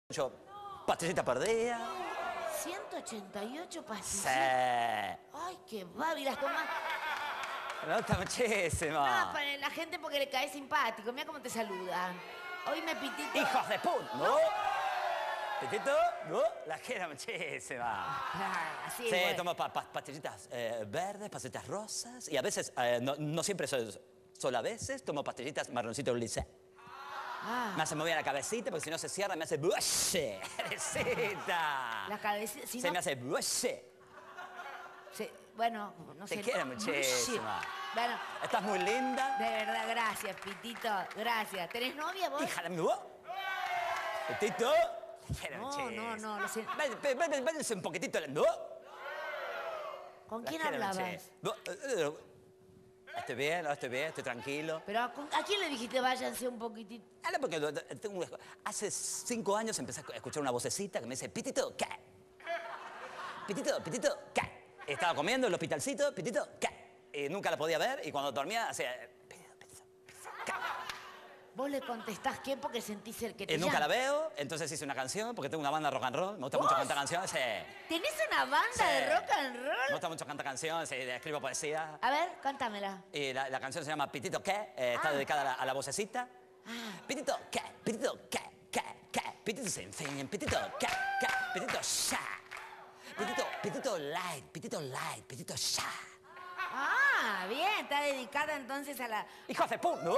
Yo, pastillita por día. 188 pastillas. Sí. Ay, qué va, y las tomás. Me gusta muchísimo. No, para la gente porque le cae simpático. Mira cómo te saluda. Hoy me Pitito. ¡Hijos de puta! ¿No? Pitito, ¿no? La quiero muchísimo. Así Sí, bueno. tomo pastillitas verdes, pastillitas rosas. Y a veces, no siempre, solo a veces, tomo pastillitas marroncito lisé. Me hace mover la cabecita porque si no se cierra me hace buche. Cabecita. La cabecita. Si Se no, me hace buche. bueno, no sé. Te quiero muchísimo. Bueno, Estás muy linda. de verdad, gracias, Pitito. Gracias. ¿Tenés novia vos? Hija de mi... Pitito. Te quiero muchísimo. No, lo sé. Váyanse un poquitito. ¿No? ¿Con La quién quiero hablabas? muchísimo. Estoy bien, estoy tranquilo. Pero ¿a quién le dijiste váyanse un poquitito? Ahora porque hace 5 años empecé a escuchar una vocecita que me dice, Pitito, ¿qué? Pitito, ¿qué? Estaba comiendo en el hospitalcito, Pitito, ¿qué? Y nunca la podía ver y cuando dormía hacía, Pitito, ¿qué? Vos le contestás qué porque sentís el que te Nunca la llama. veo, entonces hice una canción porque tengo una banda rock and roll. Me gusta mucho ¿Vos? cantar canciones. ¿Tenés una banda Sí. de rock and Me roll? gusta mucho cantar canciones, escribo poesía. A ver, cántamela. Y la canción se llama Pitito, ¿qué? Está dedicada a la vocecita. Pitito, ¿qué? Pitito, ¿qué? Pitito sin fin, Pitito, ¿qué? Pitito, ya. Pitito light, Pitito ya. Ah, bien, está dedicada entonces a la... ¡Hijos de puta! ¿No?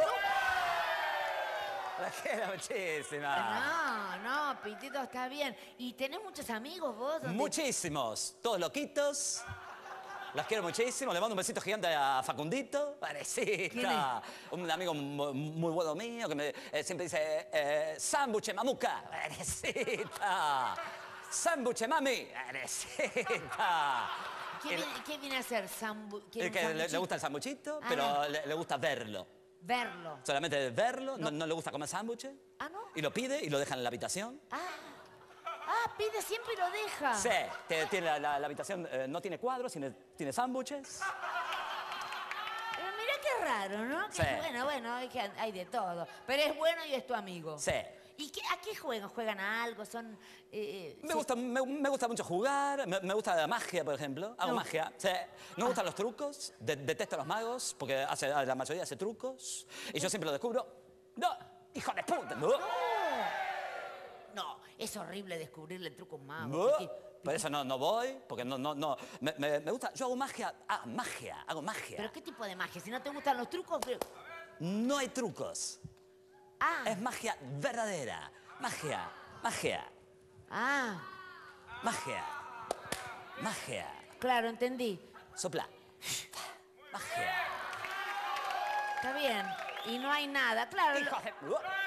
La quiero muchísima. No, Pitito está bien. ¿Y tenés muchos amigos vos? ¿Dónde- Muchísimos, todos loquitos. Las quiero muchísimo. Le mando un besito gigante a Facundito. Parecita. ¿Quién es? Un amigo muy bueno mío que me siempre dice, sándwich mamuca. Parecita. Sándwich mami. Parecita. ¿Qué viene a ser? Es que le gusta el sanguchito, pero le gusta verlo. Verlo. Solamente verlo, no le gusta comer sándwiches. Ah, ¿no? Y lo pide y lo deja en la habitación. Pide siempre y lo deja. Sí, tiene la habitación, no tiene cuadros, tiene sándwiches. Pero mirá qué raro, ¿no? Que Sí. Bueno, hay de todo. Pero es bueno y es tu amigo. Sí. ¿Y a qué juegan? ¿Juegan a algo? ¿Son...? Me gusta mucho jugar, me gusta la magia, por ejemplo. Hago magia. Sí. No me gustan los trucos, detesto a los magos, porque la mayoría hace trucos. Y yo siempre lo descubro. ¡No! ¡Hijo de puta! ¿No? No, es horrible descubrirle el truco a un mago. ¿No? Piti. Por eso no voy, porque no. Me gusta. Yo hago magia. Hago magia. ¿Pero qué tipo de magia? Si no te gustan los trucos... No hay trucos. Es magia verdadera. Magia. Claro, entendí. Sopla. Magia. Está bien. Y no hay nada, claro. Hijos de...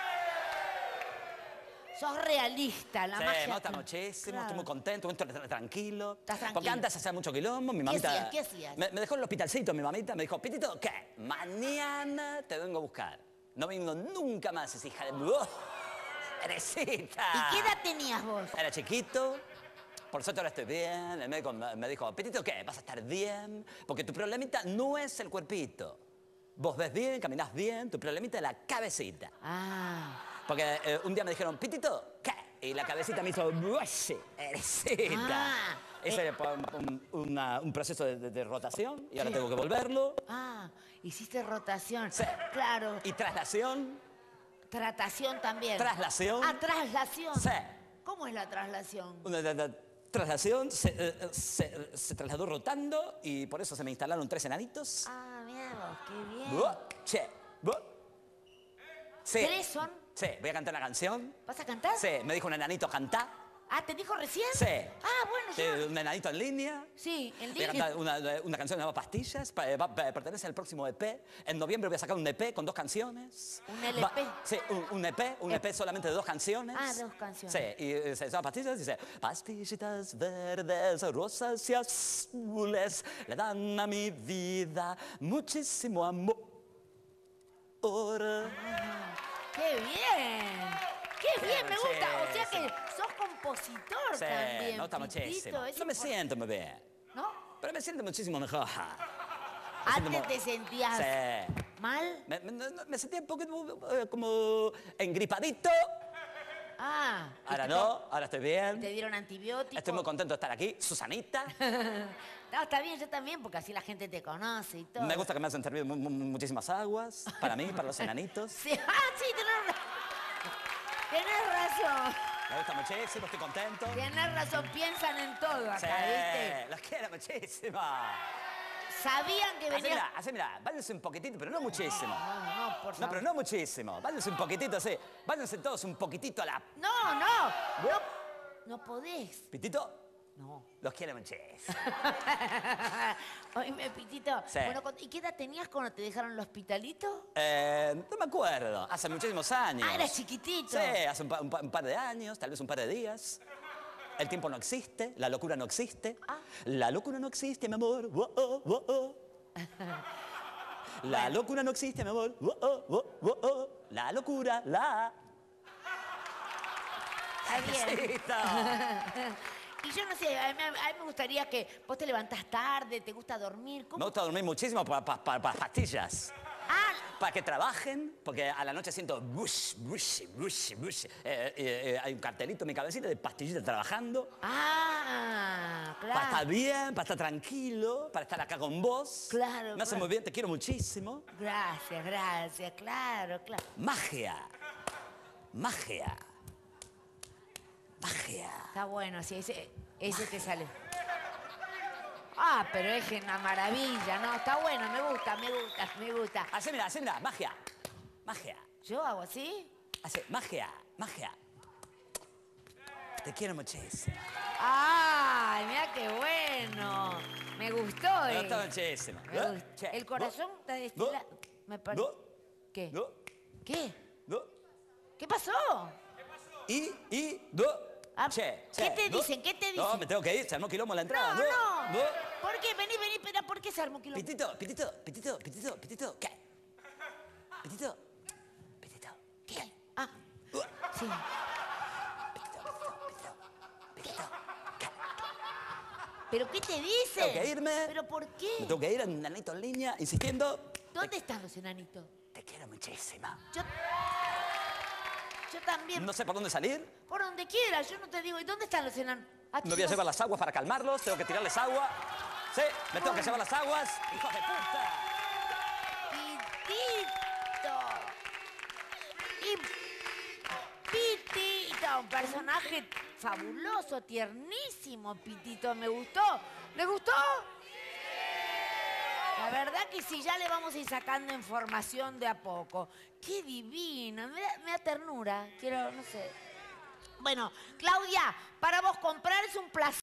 Sos realista, la Sí, magia. me gusta muchísimo, Claro. estoy muy contento, estoy tranquilo. Estás tranquilo. Porque antes hacía mucho quilombo, mi mamita... ¿Qué hacías? Me dejó en el hospitalcito, mi mamita, me dijo, Pitito, ¿qué? Mañana te vengo a buscar. No vengo nunca más, esa hija de... ¡Eresita! ¿Y qué edad tenías vos? Era chiquito, por suerte ahora estoy bien. El médico me dijo, Pitito, ¿qué? Vas a estar bien, porque tu problemita no es el cuerpito. Vos ves bien, caminás bien, tu problemita es la cabecita. Porque un día me dijeron, Pitito, ¿qué? Y la cabecita me hizo, eresita. Ese fue un proceso de rotación y ahora tengo que volverlo. Hiciste rotación. Sí. Claro. Y traslación. Tratación también. Traslación. Traslación. Sí. ¿Cómo es la traslación? Una traslación se trasladó rotando y por eso se me instalaron 3 enanitos. Mira vos, qué bien. Sí. ¿3 son? Sí, voy a cantar una canción. ¿Vas a cantar? Sí, me dijo un enanito, cantá. ¿Te dijo recién? Sí. Bueno, yo... Un enanito en línea. Sí, en Voy a línea. cantar una canción llamada Pastillas, pertenece al próximo EP. En noviembre voy a sacar un EP con 2 canciones. ¿Un LP? Sí, un EP solamente de 2 canciones. 2 canciones. Sí, y se llama Pastillas y dice, pastillitas verdes, rosas y azules le dan a mi vida muchísimo amor. ¡Qué bien! ¡Qué bien! Me gusta. O sea que sos compositor también. No, está Pitito, muchísimo. es No me siento muy bien. ¿No? Pero me siento muchísimo mejor. Antes te sentías mal. Me sentía un poco como engripadito. Ah. Ahora no, ahora estoy bien. ¿Te dieron antibióticos? Estoy muy contento de estar aquí. Susanita. No, está bien, yo también, porque así la gente te conoce y todo. Me gusta que me hacen servir muchísimas aguas. Para mí, para los enanitos. Sí, sí, tenés razón. Me gusta muchísimo, estoy contento. Tenés razón, piensan en todo acá, Sí, ¿viste? los quiero muchísimo. Sabían que venía... Así mira, váyanse un poquitito, pero no muchísimo. No, por favor. No, pero no muchísimo. Váyanse un poquitito, sí. Váyanse todos un poquitito a la... No podés. ¿Pitito? No. Los quiero muchísimo. Oíme, Pitito. Sí. Bueno, ¿y qué edad tenías cuando te dejaron el hospitalito? No me acuerdo. Hace muchísimos años. Ah, eras chiquitito. Sí, hace un par de años, tal vez un par de días. El tiempo no existe, la locura no existe. Ah. La locura no existe, mi amor. Oh, oh, oh, oh. La locura no existe, mi amor. Oh, oh, oh, oh, oh. La locura, la... Está bien. Besito. Y yo no sé, a mí me gustaría que vos te levantás tarde, te gusta dormir. ¿Cómo? Me gusta dormir muchísimo para pastillas. Ah, Para que trabajen, porque a la noche siento bush, bush, bush, bush. Hay un cartelito en mi cabecita de pastillita trabajando. claro. Para estar bien, para estar tranquilo, para estar acá con vos. Claro, Me hace muy bien, te quiero muchísimo. Gracias, claro. Magia. Magia. Magia. Está bueno, sí, ese te sale. Ah, pero es una maravilla, ¿no? Está bueno, me gusta. Así mira, magia. Magia. ¿Yo hago así? Hace magia. Te quiero muchísimo. ¡Ay, mira qué bueno! Me gustó, Me gusta muchísimo. Me gustó. El corazón está destilado. Me parece. ¿Qué? No. ¿Qué? No. ¿Qué pasó? No. Ah, Che, ¿Qué te no. dicen? ¿Qué te dicen? No, me tengo que ir, se armó quilombo en la entrada. No. ¿Por qué? Vení, espera, ¿por qué se armó quilombo? Pitito, ¿qué? Pitito, ¿Qué? Ah, sí. Pitito, ¿qué? ¿Pero qué te dicen? Tengo que irme. ¿Pero por qué? Me tengo que ir, un nanito en línea, insistiendo. ¿Dónde están los enanitos? Te quiero muchísimo. Yo también. No sé por dónde salir. Por donde quieras, yo no te digo. ¿Y dónde están los enanos? Me voy a llevar las aguas para calmarlos, tengo que tirarles agua. Sí, me tengo que llevar las aguas. ¡Hijos de puta! Pitito, un personaje fabuloso, tiernísimo, Pitito. Me gustó. ¿Le gustó? La verdad que sí, ya le vamos a ir sacando información de a poco. ¡Qué divino! Me da ternura. Quiero, no sé. Bueno, Claudia, para vos comprar es un placer.